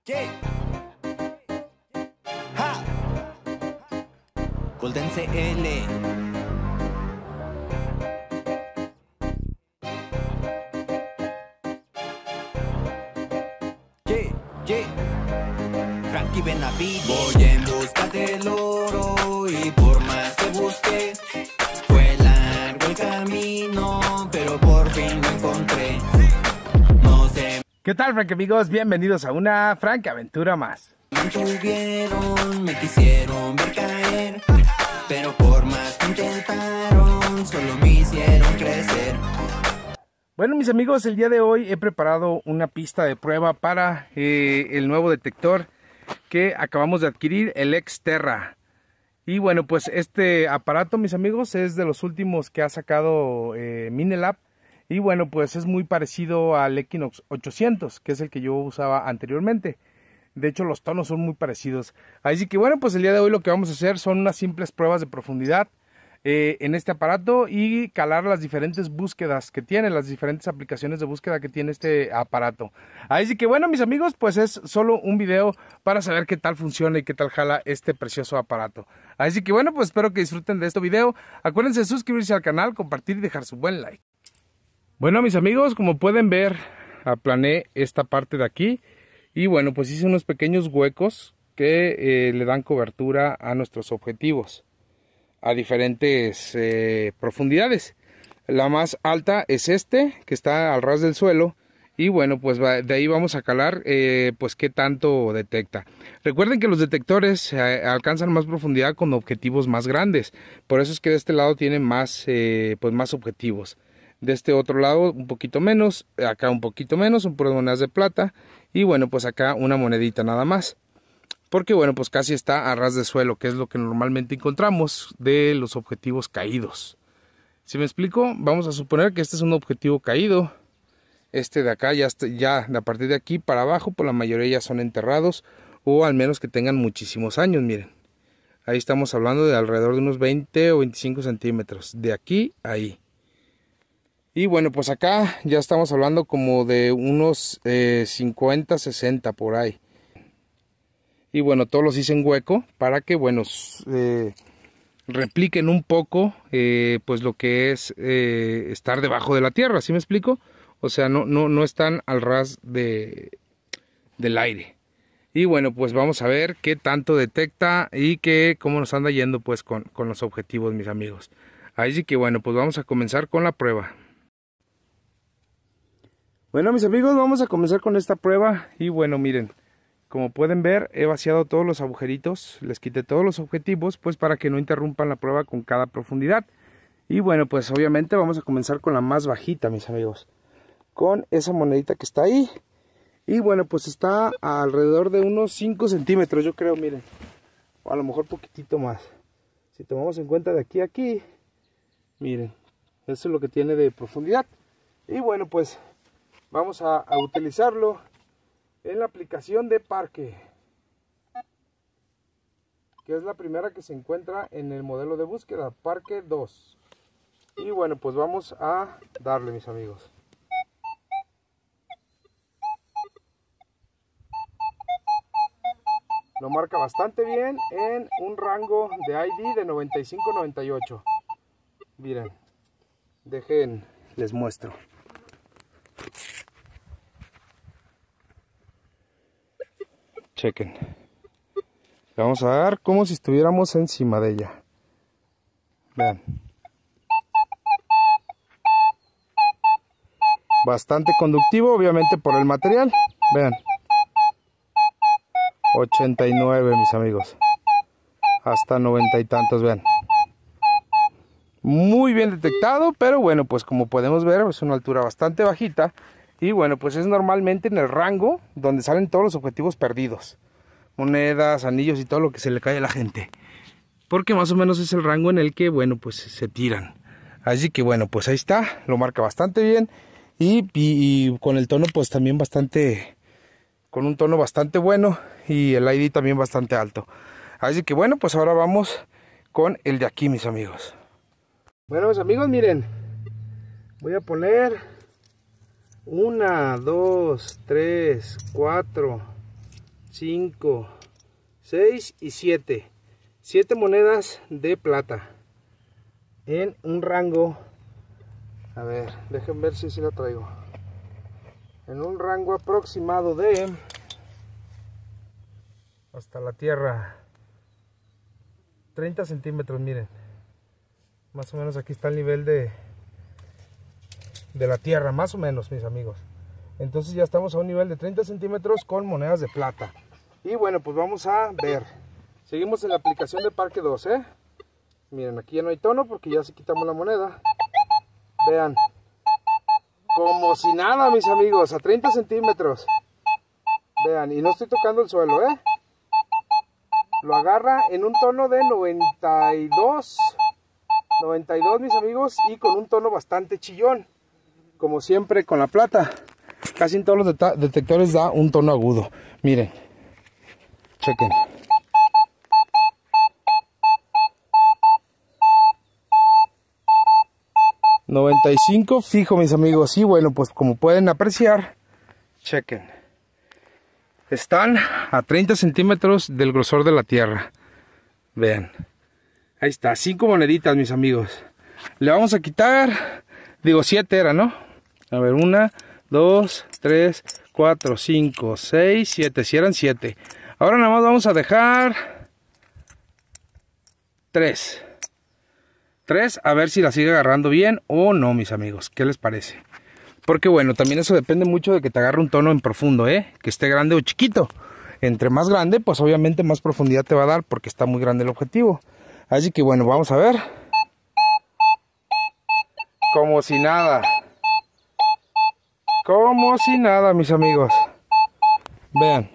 Yeah. Ha. Golden CL. Frankie Benavides. Voy en busca del oro y por más que busqué, fue largo el camino, pero por fin lo encontré. No sé. ¿Qué tal, Frank amigos? Bienvenidos a una Frank aventura más. Me mantuvieron, me quisieron ver caer, pero por más que intentaron, solo me hicieron crecer. Bueno, mis amigos, el día de hoy he preparado una pista de prueba para el nuevo detector que acabamos de adquirir, el Xterra. Y bueno, pues este aparato, mis amigos, es de los últimos que ha sacado Minelab. Y bueno, pues es muy parecido al Equinox 800, que es el que yo usaba anteriormente. De hecho, los tonos son muy parecidos. Así que bueno, pues el día de hoy lo que vamos a hacer son unas simples pruebas de profundidad en este aparato y calar las diferentes búsquedas que tiene, las diferentes aplicaciones de búsqueda que tiene este aparato. Así que bueno, mis amigos, pues es solo un video para saber qué tal funciona y qué tal jala este precioso aparato. Así que bueno, pues espero que disfruten de este video. Acuérdense de suscribirse al canal, compartir y dejar su buen like. Bueno, mis amigos, como pueden ver, aplané esta parte de aquí y bueno, pues hice unos pequeños huecos que le dan cobertura a nuestros objetivos a diferentes profundidades. La más alta es este, que está al ras del suelo, y bueno, pues de ahí vamos a calar pues qué tanto detecta. Recuerden que los detectores alcanzan más profundidad con objetivos más grandes, por eso es que de este lado tienen más, pues más objetivos. De este otro lado un poquito menos, acá un poquito menos, son puras monedas de plata, y bueno, pues acá una monedita nada más. Porque bueno, pues casi está a ras de suelo, que es lo que normalmente encontramos de los objetivos caídos. ¿Sí me explico? Vamos a suponer que este es un objetivo caído. Este de acá ya a partir de aquí para abajo, por la mayoría ya son enterrados, o al menos que tengan muchísimos años, miren. Ahí estamos hablando de alrededor de unos 20 o 25 centímetros, de aquí a ahí. Y bueno, pues acá ya estamos hablando como de unos 50, 60 por ahí. Y bueno, todos los hice en hueco para que, bueno, repliquen un poco, pues lo que es estar debajo de la tierra, ¿sí me explico? O sea, no están al ras del aire. Y bueno, pues vamos a ver qué tanto detecta y cómo nos anda yendo pues con los objetivos, mis amigos. Así que bueno, pues vamos a comenzar con la prueba. Bueno, mis amigos, vamos a comenzar con esta prueba y bueno, miren. Como pueden ver, he vaciado todos los agujeritos, les quité todos los objetivos, pues para que no interrumpan la prueba con cada profundidad. Y bueno, pues obviamente vamos a comenzar con la más bajita, mis amigos, con esa monedita que está ahí. Y bueno, pues está alrededor de unos 5 centímetros, yo creo, miren, o a lo mejor poquitito más. Si tomamos en cuenta de aquí a aquí, miren, eso es lo que tiene de profundidad. Y bueno, pues vamos a utilizarlo en la aplicación de Parque, que es la primera que se encuentra en el modelo de búsqueda, Parque 2. Y bueno, pues vamos a darle, mis amigos. Lo marca bastante bien en un rango de ID de 95-98. Miren, dejen, les muestro. Chequen. Le vamos a dar como si estuviéramos encima de ella. Vean. Bastante conductivo, obviamente por el material. Vean. 89, mis amigos. Hasta 90 y tantos, vean. Muy bien detectado, pero bueno, pues como podemos ver, es una altura bastante bajita. Y bueno, pues es normalmente en el rango donde salen todos los objetivos perdidos. Monedas, anillos y todo lo que se le cae a la gente. Porque más o menos es el rango en el que, bueno, pues se tiran. Así que bueno, pues ahí está. Lo marca bastante bien. Y con el tono pues también bastante, con un tono bastante bueno. Y el ID también bastante alto. Así que bueno, pues ahora vamos con el de aquí, mis amigos. Bueno, mis amigos, miren. Voy a poner 1, 2, 3, 4, 5, 6 y 7. 7 monedas de plata en un rango, a ver, dejen ver si la traigo, en un rango aproximado de, hasta la tierra, 30 centímetros, miren, más o menos aquí está el nivel de la tierra, más o menos, mis amigos. Entonces ya estamos a un nivel de 30 centímetros con monedas de plata. Y bueno, pues vamos a ver. Seguimos en la aplicación de Parque 2, ¿eh? Miren, aquí ya no hay tono porque ya se quitamos la moneda. Vean. Como si nada, mis amigos, a 30 centímetros. Vean, y no estoy tocando el suelo, ¿eh? Lo agarra en un tono de 92, mis amigos, y con un tono bastante chillón. Como siempre con la plata, casi en todos los detectores da un tono agudo. Miren, chequen. $95 fijo, mis amigos. Y bueno, pues como pueden apreciar, chequen. Están a 30 centímetros del grosor de la tierra. Vean. Ahí está, 5 moneditas, mis amigos. Le vamos a quitar, digo 7 era, ¿no? A ver, 1, 2, 3, 4, 5, 6, 7. Si eran 7. Ahora nada más vamos a dejar 3. 3, a ver si la sigue agarrando bien o no, mis amigos. ¿Qué les parece? Porque bueno, también eso depende mucho de que te agarre un tono en profundo, ¿eh? Que esté grande o chiquito. Entre más grande, pues obviamente más profundidad te va a dar porque está muy grande el objetivo. Así que bueno, vamos a ver. Como si nada. Como si nada, mis amigos. Vean.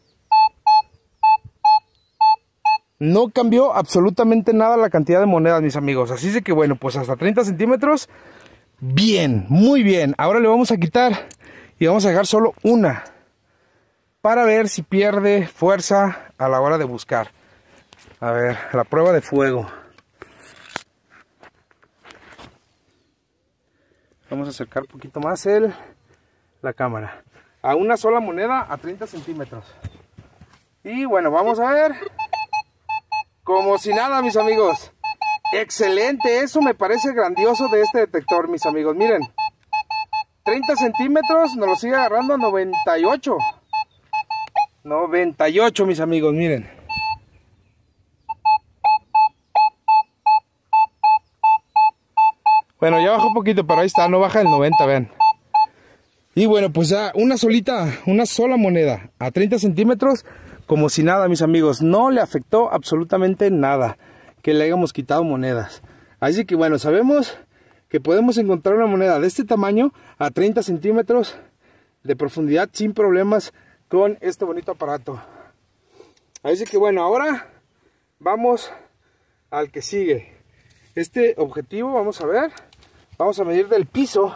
No cambió absolutamente nada la cantidad de monedas, mis amigos. Así es que bueno, pues hasta 30 centímetros. Bien, muy bien. Ahora le vamos a quitar y vamos a dejar solo una. Para ver si pierde fuerza a la hora de buscar. A ver, la prueba de fuego. Vamos a acercar un poquito más la cámara. A una sola moneda a 30 centímetros. Y bueno, vamos a ver. Como si nada, mis amigos. Excelente, eso me parece grandioso de este detector, mis amigos. Miren, 30 centímetros nos lo sigue agarrando a 98. 98, mis amigos, miren. Bueno, ya bajó un poquito, pero ahí está, no baja el 90, vean. Y bueno, pues ya una sola moneda a 30 centímetros, como si nada, mis amigos. No le afectó absolutamente nada que le hayamos quitado monedas. Así que bueno, sabemos que podemos encontrar una moneda de este tamaño a 30 centímetros de profundidad sin problemas con este bonito aparato. Así que bueno, ahora vamos al que sigue. Este objetivo, vamos a ver, vamos a medir del piso.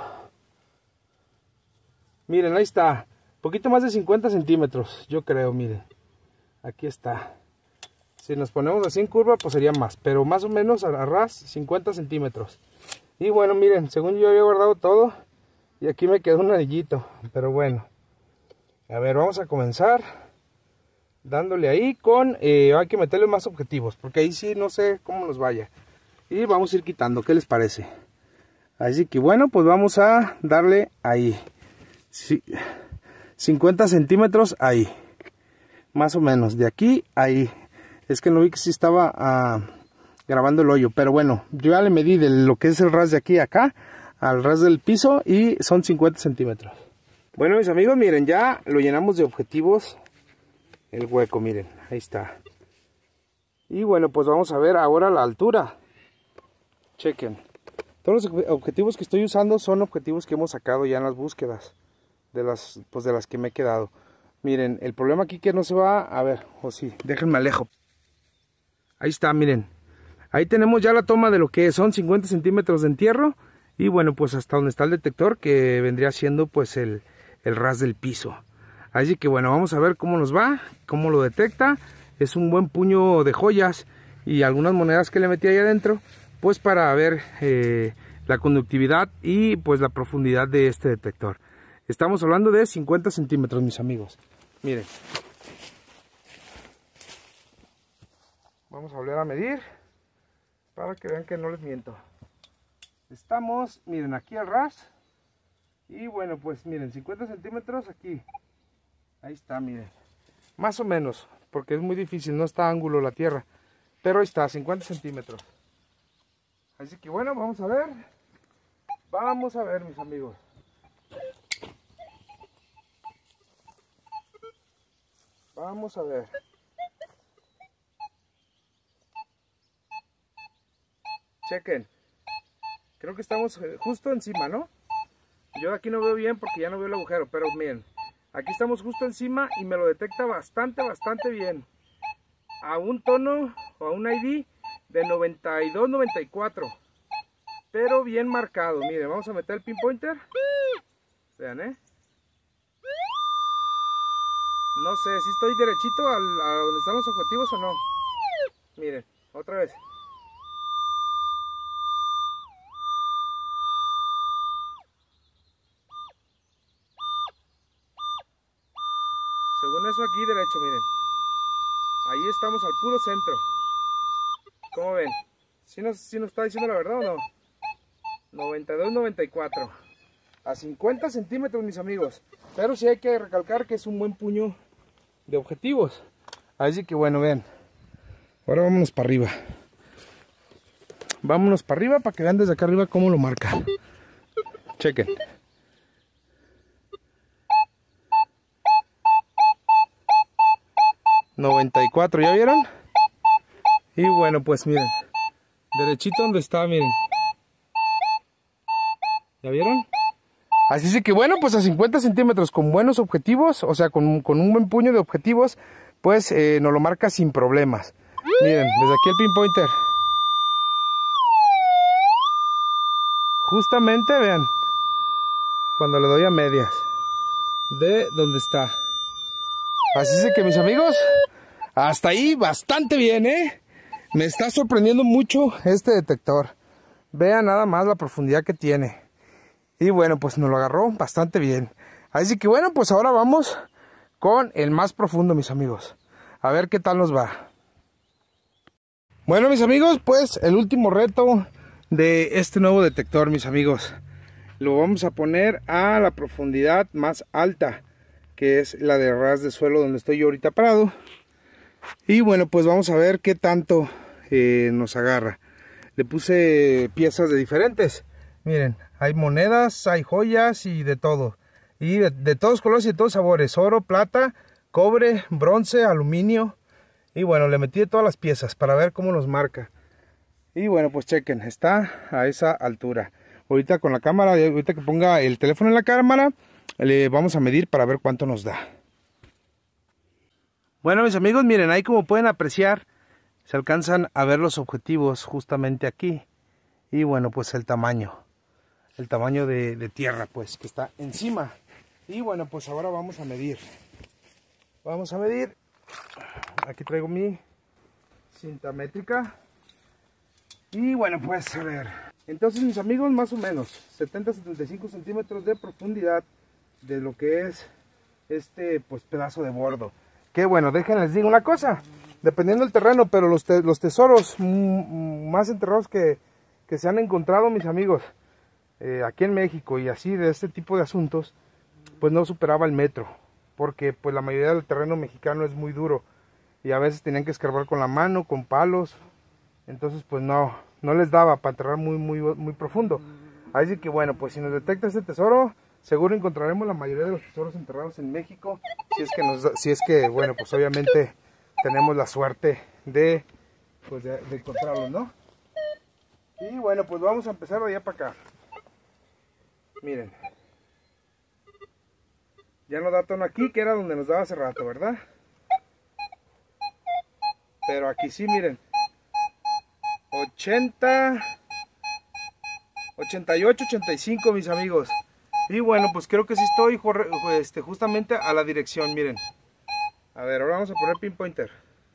Miren, ahí está, poquito más de 50 centímetros, yo creo, miren. Aquí está. Si nos ponemos así en curva, pues sería más, pero más o menos a ras 50 centímetros. Y bueno, miren, según yo había guardado todo, y aquí me quedó un anillito, pero bueno. A ver, vamos a comenzar dándole ahí con, hay que meterle más objetivos, porque ahí sí no sé cómo nos vaya. Y vamos a ir quitando, ¿qué les parece? Así que bueno, pues vamos a darle ahí. Sí, 50 centímetros ahí. Más o menos, de aquí a ahí. Es que no vi que sí estaba grabando el hoyo, pero bueno, yo ya le medí de lo que es el ras de aquí a acá, al ras del piso, y son 50 centímetros. Bueno, mis amigos, miren, ya lo llenamos de objetivos, el hueco, miren, ahí está. Y bueno, pues vamos a ver ahora la altura. Chequen. Todos los objetivos que estoy usando son objetivos que hemos sacado ya en las búsquedas, de las que me he quedado. Miren, el problema aquí que no se va a ver, o sí, déjenme alejo. Ahí está, miren. Ahí tenemos ya la toma de lo que son 50 centímetros de entierro. Y bueno, pues hasta donde está el detector, que vendría siendo pues el ras del piso. Así que bueno, vamos a ver cómo nos va, cómo lo detecta. Es un buen puño de joyas y algunas monedas que le metí ahí adentro, pues para ver la conductividad y pues la profundidad de este detector. Estamos hablando de 50 centímetros, mis amigos. Miren. Vamos a volver a medir para que vean que no les miento. Estamos, miren, aquí al ras. Y bueno, pues miren, 50 centímetros aquí. Ahí está, miren. Más o menos, porque es muy difícil, no está ángulo la tierra. Pero ahí está, 50 centímetros. Así que bueno, vamos a ver. Vamos a ver, mis amigos. Vamos a ver. Chequen. Creo que estamos justo encima, ¿no? Yo aquí no veo bien porque ya no veo el agujero, pero miren, aquí estamos justo encima y me lo detecta bastante bien. A un tono o a un ID de 92-94. Pero bien marcado. Miren, vamos a meter el pinpointer. Vean, no sé si estoy derechito a donde están los objetivos o no. Miren, otra vez. Según eso aquí derecho, miren. Ahí estamos al puro centro. ¿Cómo ven? ¿Sí nos está diciendo la verdad o no? 92-94. A 50 centímetros, mis amigos. Pero sí hay que recalcar que es un buen puño de objetivos. Así que bueno, vean. Ahora vámonos para arriba. Vámonos para arriba para que vean desde acá arriba cómo lo marca. Chequen. $94, ¿ya vieron? Y bueno, pues miren, derechito donde está, miren. ¿Ya vieron? Así es que bueno, pues a 50 centímetros con buenos objetivos, o sea, con un buen puño de objetivos, pues nos lo marca sin problemas. Miren, desde aquí el pinpointer. Justamente, vean, cuando le doy a medias de donde está. Así es que mis amigos, hasta ahí bastante bien, Me está sorprendiendo mucho este detector. Vean nada más la profundidad que tiene. Y bueno, pues nos lo agarró bastante bien. Así que bueno, pues ahora vamos con el más profundo, mis amigos. A ver qué tal nos va. Bueno, mis amigos, pues el último reto de este nuevo detector, mis amigos. Lo vamos a poner a la profundidad más alta, que es la de ras de suelo donde estoy yo ahorita parado. Y bueno, pues vamos a ver qué tanto nos agarra. Le puse piezas de diferentes. Miren, hay monedas, hay joyas y de todo. Y de todos colores y de todos sabores. Oro, plata, cobre, bronce, aluminio. Y bueno, le metí de todas las piezas para ver cómo nos marca. Y bueno, pues chequen, está a esa altura. Ahorita con la cámara, ahorita que ponga el teléfono en la cámara, le vamos a medir para ver cuánto nos da. Bueno, mis amigos, miren, ahí como pueden apreciar, se alcanzan a ver los objetivos justamente aquí. Y bueno, pues el tamaño de tierra, pues, que está encima. Y bueno, pues ahora vamos a medir. Vamos a medir. Aquí traigo mi cinta métrica. Y bueno, pues a ver. Entonces, mis amigos, más o menos 70-75 centímetros de profundidad de lo que es este pues pedazo de bordo. Que bueno, déjenles digo una cosa, dependiendo del terreno, pero los tesoros más enterrados que se han encontrado, mis amigos, aquí en México y así de este tipo de asuntos, pues no superaba el metro, porque pues la mayoría del terreno mexicano es muy duro y a veces tenían que escarbar con la mano, con palos, entonces pues no les daba para enterrar muy profundo. Así que bueno, pues si nos detecta este tesoro, seguro encontraremos la mayoría de los tesoros enterrados en México, si es que bueno, pues obviamente tenemos la suerte de encontrarlos, ¿no? Y bueno, pues vamos a empezar de allá para acá. Miren. Ya nos da tono aquí, que era donde nos daba hace rato, ¿verdad? Pero aquí sí, miren. 80, 88, 85, mis amigos. Y bueno, pues creo que sí estoy justamente a la dirección, miren. A ver, ahora vamos a poner pinpointer.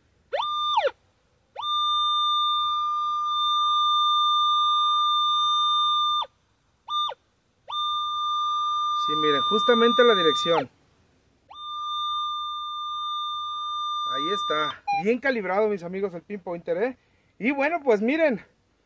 Sí, miren, justamente a la dirección. Ahí está bien calibrado, mis amigos, el pinpointer, ¿eh? Y bueno, pues miren,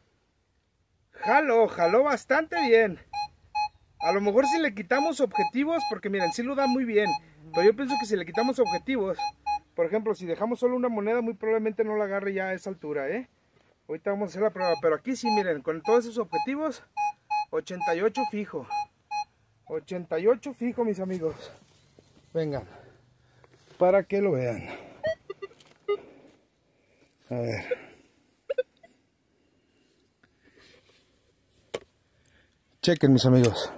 jaló bastante bien. A lo mejor si le quitamos objetivos, porque miren, sí lo da muy bien, pero yo pienso que si le quitamos objetivos, por ejemplo, si dejamos solo una moneda, muy probablemente no la agarre ya a esa altura, ¿eh? Ahorita vamos a hacer la prueba, pero aquí sí, miren, con todos esos objetivos, 88 fijo. 88 fijo, mis amigos. Vengan, para que lo vean. A ver. Chequen, mis amigos.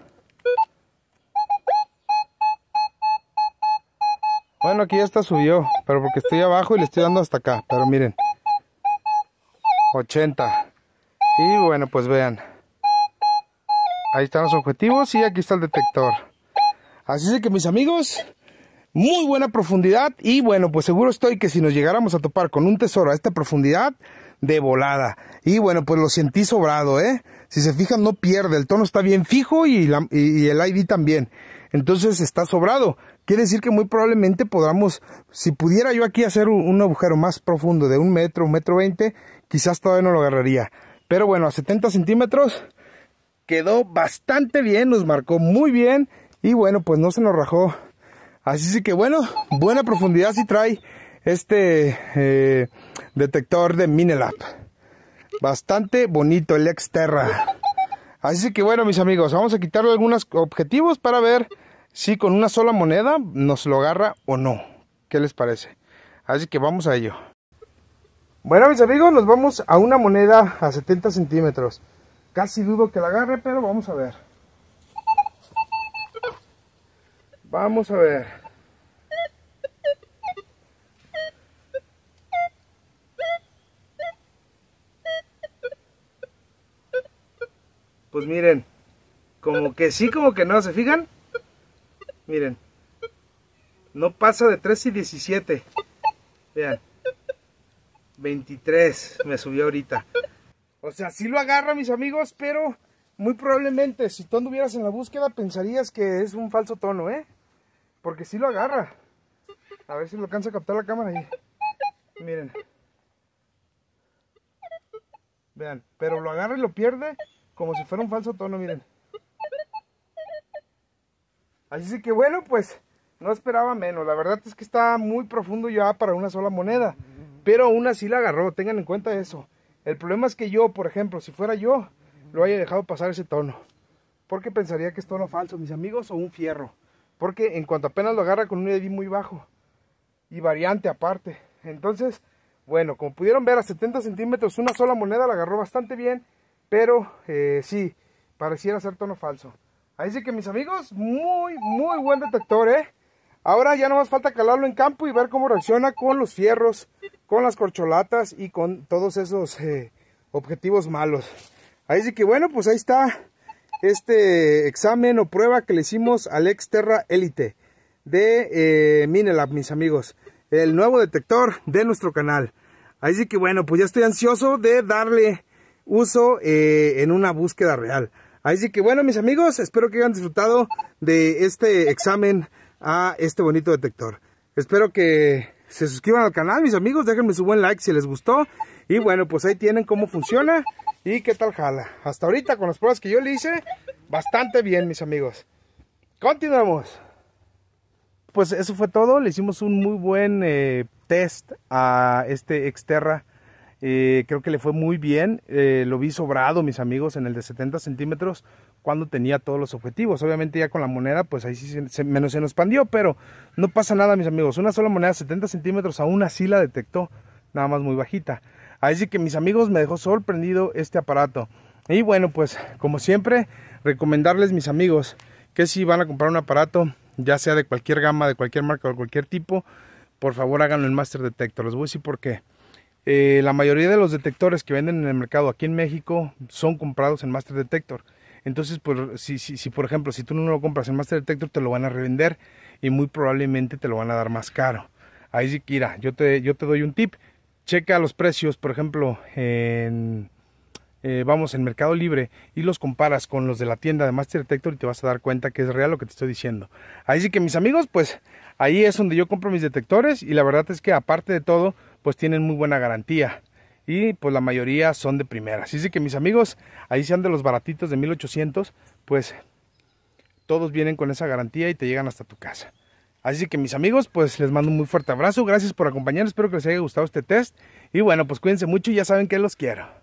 Bueno, aquí ya está subió, pero porque estoy abajo y le estoy dando hasta acá. Pero miren, 80. Y bueno, pues vean. Ahí están los objetivos y aquí está el detector. Así es que, mis amigos, muy buena profundidad. Y bueno, pues seguro estoy que si nos llegáramos a topar con un tesoro a esta profundidad, de volada. Y bueno, pues lo sentí sobrado, ¿eh? Si se fijan, no pierde. El tono está bien fijo y el ID también. Entonces está sobrado. Quiere decir que muy probablemente podamos, si pudiera yo aquí hacer un agujero más profundo de 1 metro, 1,20 m, quizás todavía no lo agarraría. Pero bueno, a 70 centímetros quedó bastante bien, nos marcó muy bien y bueno, pues no se nos rajó. Así que bueno, buena profundidad sí trae este detector de Minelab. Bastante bonito el Xterra. Así que bueno, mis amigos, vamos a quitarle algunos objetivos para ver si con una sola moneda nos lo agarra o no. ¿Qué les parece? Así que vamos a ello. Bueno, mis amigos, nos vamos a una moneda a 70 centímetros. Casi dudo que la agarre, pero vamos a ver. Vamos a ver. Pues miren, como que sí, como que no, ¿se fijan? Miren, no pasa de 3 y 17. Vean, 23 me subió ahorita. O sea, sí lo agarra, mis amigos, pero muy probablemente si tú anduvieras en la búsqueda pensarías que es un falso tono, ¿eh? Porque sí lo agarra. A ver si lo alcanza a captar la cámara ahí. Miren. Vean, pero lo agarra y lo pierde como si fuera un falso tono, miren. Así que bueno, pues no esperaba menos. La verdad es que está muy profundo ya para una sola moneda. Pero aún así la agarró, tengan en cuenta eso. El problema es que yo, por ejemplo, si fuera yo, lo haya dejado pasar ese tono. Porque pensaría que es tono falso, mis amigos, o un fierro. Porque en cuanto apenas lo agarra con un ID muy bajo. Y variante aparte. Entonces, bueno, como pudieron ver a 70 centímetros, una sola moneda la agarró bastante bien. Pero sí, pareciera ser tono falso. Así que, mis amigos, muy buen detector, ¿eh? Ahora ya no más falta calarlo en campo y ver cómo reacciona con los fierros, con las corcholatas y con todos esos objetivos malos. Así que bueno, pues ahí está este examen o prueba que le hicimos al Xterra Elite de Minelab, mis amigos. El nuevo detector de nuestro canal. Así que bueno, pues ya estoy ansioso de darle uso en una búsqueda real. Así que bueno, mis amigos, espero que hayan disfrutado de este examen a este bonito detector. Espero que se suscriban al canal, mis amigos, déjenme su buen like si les gustó. Y bueno, pues ahí tienen cómo funciona y qué tal jala. Hasta ahorita con las pruebas que yo le hice, bastante bien, mis amigos. Continuamos. Pues eso fue todo, le hicimos un muy buen test a este Xterra. Creo que le fue muy bien, lo vi sobrado, mis amigos, en el de 70 centímetros cuando tenía todos los objetivos. Obviamente ya con la moneda, pues ahí sí menos se nos expandió, pero no pasa nada, mis amigos. Una sola moneda 70 centímetros aún así la detectó, nada más muy bajita. Así que, mis amigos, me dejó sorprendido este aparato. Y bueno, pues como siempre, recomendarles, mis amigos, que si van a comprar un aparato, ya sea de cualquier gama, de cualquier marca o de cualquier tipo, por favor háganlo en Master Detector. Les voy a decir por qué. La mayoría de los detectores que venden en el mercado aquí en México son comprados en Master Detector. Entonces, pues, si por ejemplo, si tú no lo compras en Master Detector, te lo van a revender y muy probablemente te lo van a dar más caro. Ahí sí que mira, yo te doy un tip. Checa los precios, por ejemplo, en Mercado Libre, y los comparas con los de la tienda de Master Detector y te vas a dar cuenta que es real lo que te estoy diciendo. Así que, mis amigos, pues Ahí es donde yo compro mis detectores y la verdad es que aparte de todo, pues tienen muy buena garantía. Y pues la mayoría son de primera. Así que mis amigos, ahí sean de los baratitos de 1800, pues todos vienen con esa garantía y te llegan hasta tu casa. Así que mis amigos, pues les mando un muy fuerte abrazo. Gracias por acompañarnos, espero que les haya gustado este test. Y bueno, pues cuídense mucho y ya saben que los quiero.